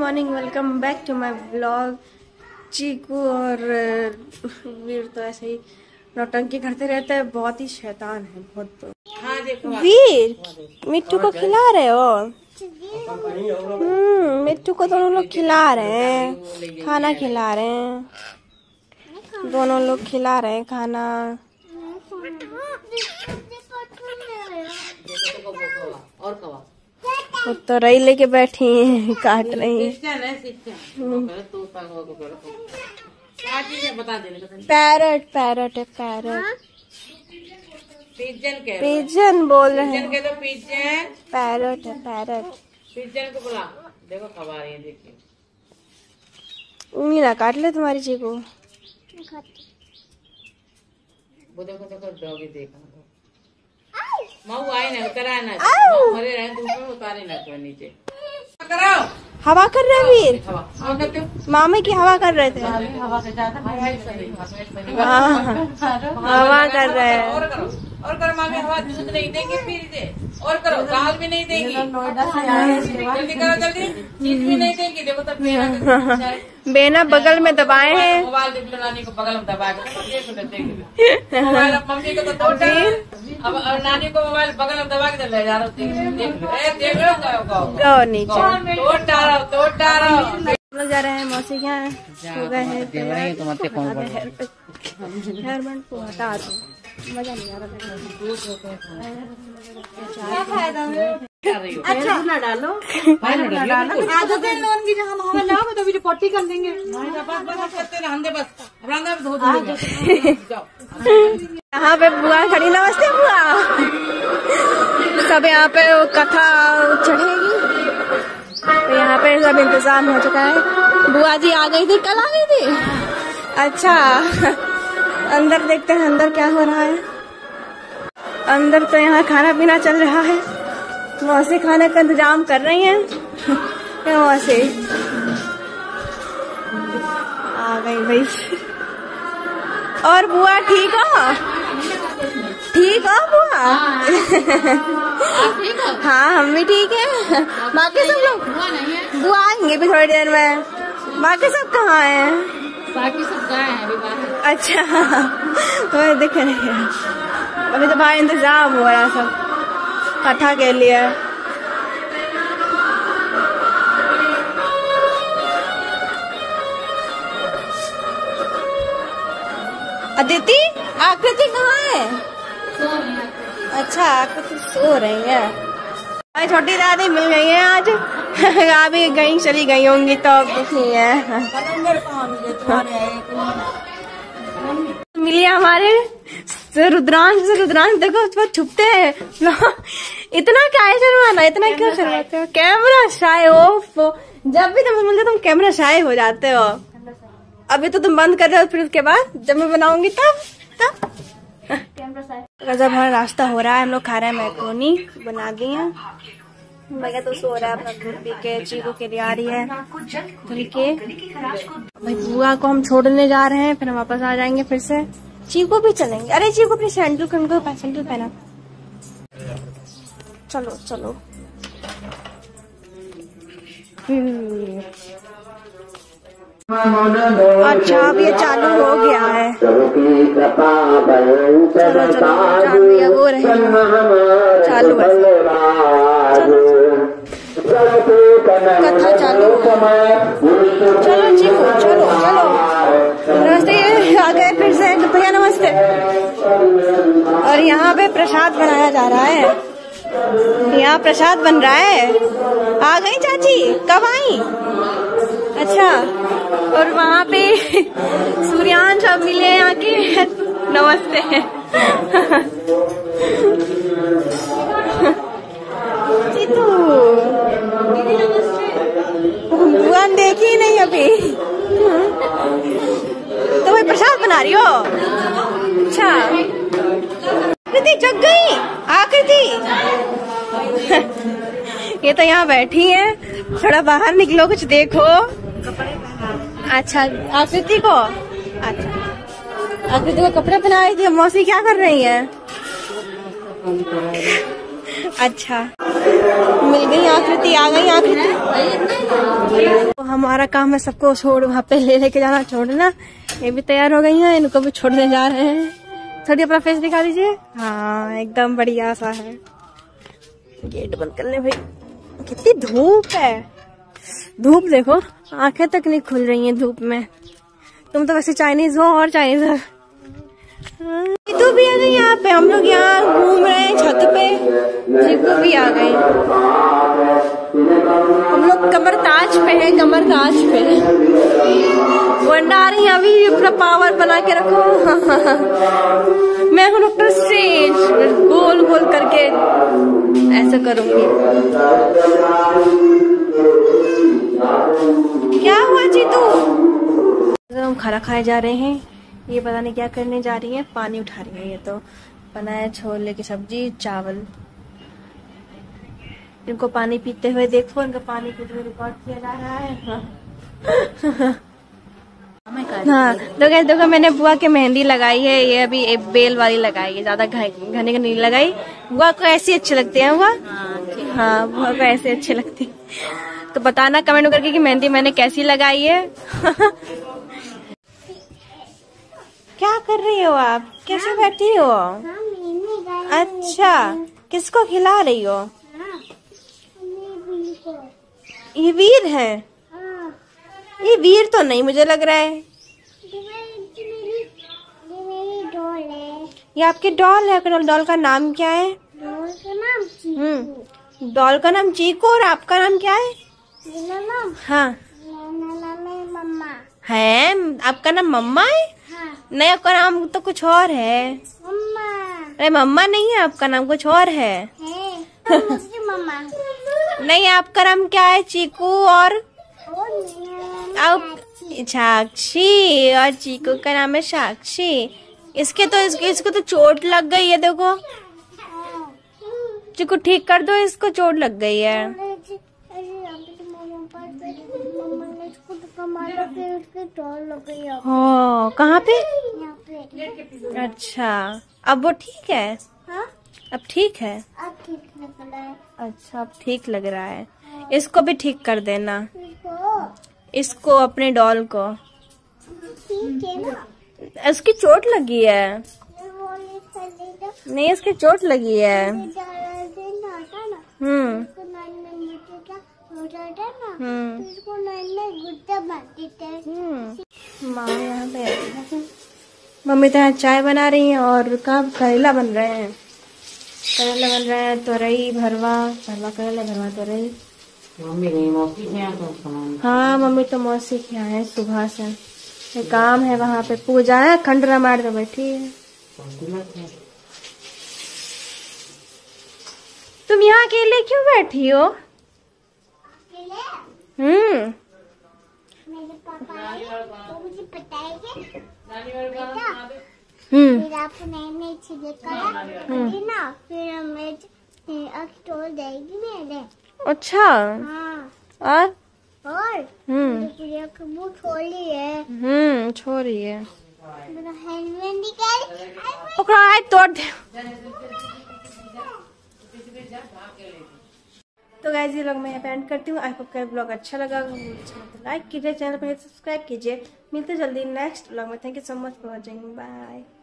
Morning, welcome back to my vlog. Chiku और वीर तो ऐसे ही नौटंकी करते रहते हैं, बहुत ही शैतान है बहुत। तो वीर मिट्टू को खिला रहे हो? मिट्टू को दोनों लोग खिला रहे हैं, खाना खिला रहे हैं, दोनों लोग खिला रहे हैं खाना। वो तो रही लेके बैठी है, काट रही है। पैरट पैरट है, पैरट पिजन बोल रहे हैं। पैरट है, पैरट पिजन को बुला। देखो खबा रही है, देखिए उंगली ना काट ले तुम्हारी चीकू। वो देखो देखो डॉगी देखा माऊ आए ना, उतरा ना, मरे रहे धूप में, उतारे ना तो नीचे। कराओ हवा कर रहे वीर, हवा करते हो? मामे की हवा कर रहे थे। हवा से ज्यादा हवा कर रहे हैं। और करो मामी, हवा दूध नहीं देंगे फिर दे। और करो, दाल भी नहीं देंगी, जल्दी करो जल्दी, चीज भी नहीं देंगी। देखो तब बेना बगल में दबाए हैं, मोबाइल नानी को बगल में दबा के मोबाइल मम्मी को तो तोड़ डाला, अब नानी को मोबाइल बगल में दबा के ले जा रहा हूँ। देख लो नीचे तोड़ डाला, तोड़ डाला। हम लोग जा रहे हैं मौसी के यहाँ, हो गए हैं हेयर बैंड को हटा दो, मजा नहीं आ रहा। क्या फायदा है? अच्छा ना डालो, आदत है लोन की, जहाँ हमें लाओ तो भी पट्टी कर देंगे। यहाँ पे बुआ खड़ी, नमस्ते बुआ। सब यहाँ पे कथा चढ़ेगी, तो यहाँ पे सब इंतजाम हो चुका है। बुआ जी आ गई थी, कल आ गई थी। अच्छा अंदर देखते हैं अंदर क्या हो रहा है। अंदर तो यहाँ खाना पीना चल रहा है, मौसी खाने का इंतजाम कर रही हैं। मौसी आ गई भाई। और बुआ ठीक हो? ठीक हो बुआ? हाँ हम भी ठीक है। बाकी सब लोग बुआ आएंगे भी थोड़ी देर में। बाकी सब कहाँ हैं? बाकी सब गए हैं अभी बाहर। अच्छा वो दिख रही है, अभी तो बाहर इंतजाम हो रहा सब कथा के लिए। अदिति आकृति कहाँ है? अच्छा आकृति सो रही है। छोटी दादी मिल गई है आज, अभी गई चली गई होंगी तो अब कुछ नहीं है। मिली हमारे रुद्रांश देखो छुपते हैं। इतना क्या है शर्माना, इतना क्यों शर्माते हो? कैमरा शाय ऑफ, जब भी तुम मिलते तुम कैमरा शाय हो जाते हो। अभी तो तुम बंद कर रहे हो, फिर उसके बाद जब मैं बनाऊंगी तब गजब हमारा रास्ता हो रहा है। हम लोग खा रहे हैं मैक्रोनी, बना दी है। भैया तो सो रहा है अपना दूध पी के, चीकू के लिए आ रही है धुल के। भाई बुआ को हम छोड़ने जा रहे हैं, फिर हम वापस आ जाएंगे फिर से। चीकू भी चलेंगे। अरे चीकू अपनी सैंडल पहना। चलो चलो अच्छा अब ये चालू हो गया है। चलो चालू ये वो रहे चालू है, कथा चालू। चलो चीकू चलो चलो। नमस्ते आ गए फिर से भैया, नमस्ते। और यहाँ पे प्रसाद बनाया जा रहा है, यहाँ प्रसाद बन रहा है। आ गई चाची, कब आई? अच्छा और वहाँ पे सूर्यान सब मिले आके, नमस्ते। जीतू बुआ देखी नहीं अभी, तो वही प्रसाद बना रही हो? अच्छा आकृति जग गई, आकृति। ये तो यहाँ बैठी है, थोड़ा बाहर निकलो कुछ देखो। अच्छा आकृति को, अच्छा आकृति को कपड़े पहनाए थे। मौसी क्या कर रही है? अच्छा मिल गई आकृति, आ गई आकृति। हमारा काम है सबको छोड़ वहाँ पे लेके जाना, छोड़ना। ये भी तैयार हो गई हैं, इनको भी छोड़ने जा रहे हैं। थोड़ी अपना फेस दिखा दीजिए। हाँ एकदम बढ़िया सा है। गेट बंद कर ले भाई। कितनी धूप है, धूप देखो, आंखें तक नहीं खुल रही हैं धूप में। तुम तो वैसे चाइनीज हो और चाइनीज हो। तो भी आ गई यहाँ पे, हम लोग यहाँ घूम रहे हैं छत पे। जीकू भी आ गए। हम लोग कमर ताज पे है, कमर ताज पे। वंडा आ रही है अभी, अपना पावर बना के रखो। मैं हूँ डॉक्टर स्ट्रेंज, गोल गोल करके ऐसा करूंगी। क्या हुआ जीतू? हम खाना खाए जा रहे हैं। ये पता नहीं क्या करने जा रही है, पानी उठा रही है। ये तो बनाया छोले की सब्जी, चावल। इनको पानी पीते हुए देखो, इनका पानी पीते हुए रिकॉर्ड किया जा रहा है। हाँ तो गाइस देखो, मैंने बुआ के मेहंदी लगाई है। ये अभी एक बेल वाली लगाई है, ज्यादा घने का नहीं लगाई। बुआ को ऐसी अच्छी लगती है बुआ? हाँ बुआ को ऐसे अच्छी लगती है। तो बताना कमेंट करके कि मेहंदी मैंने कैसी लगाई है। क्या कर रही हो आप? कैसे बैठी हो? अच्छा, किसको खिला रही हो? ये वीर है? ये वीर तो नहीं मुझे लग रहा है। ये आपकी डॉल है? डॉल का नाम क्या है? डॉल का नाम चीकू। और आपका नाम क्या है? हाँ है, आपका नाम मम्मा है? नहीं, आपका नाम तो कुछ और है। मम्मा। अरे मम्मा नहीं है, आपका नाम कुछ और है। मम्मा। नहीं, आपका नाम क्या है? चीकू और साक्षी। और चीकू का नाम है साक्षी। इसको तो चोट लग गई है, देखो। चीकू ठीक कर दो, इसको चोट लग गई है। हो कहाँ पे? अच्छा, अब वो ठीक है? हाँ? अब ठीक है? अब ठीक लग रहा है। अच्छा, अब ठीक लग रहा है। इसको भी ठीक कर देना, इसको, अपने डॉल को। ठीक है ना? उसकी चोट लगी है। नहीं, इसकी चोट लगी है। माँ यहाँ पे, मम्मी तो यहाँ चाय बना रही हैं और करेला बन रहे हैं। करेला बन रहे हैं, तोरई भरवा, करेला भरवा तोरई। मम्मी गई मौसी के यहाँ तो? हाँ मम्मी तो मौसी के यहाँ है, सुबह से काम है, वहाँ पे पूजा है। खंडरा मार तो बैठी है। तुम यहाँ अकेले क्यों बैठी हो? मेरे पापा आए तो मुझे बताएंगे बेटा, फिर आपको नई चीजें करा ना, फिर हमें स्टोर देगी मेरे। अच्छा। हाँ। और वो छोड़ी है। छोड़ी है। मेरा हेलमेट निकाल, पकड़ा है, तोड़ दे। तो गाइस ये लोग मैं यहाँ पे एंड करती हूँ। आई होप का ब्लॉग अच्छा लगा, तो लाइक कीजिए, चैनल पर सब्सक्राइब कीजिए। मिलते जल्दी नेक्स्ट ब्लॉग में। Thank you so much for watching, bye.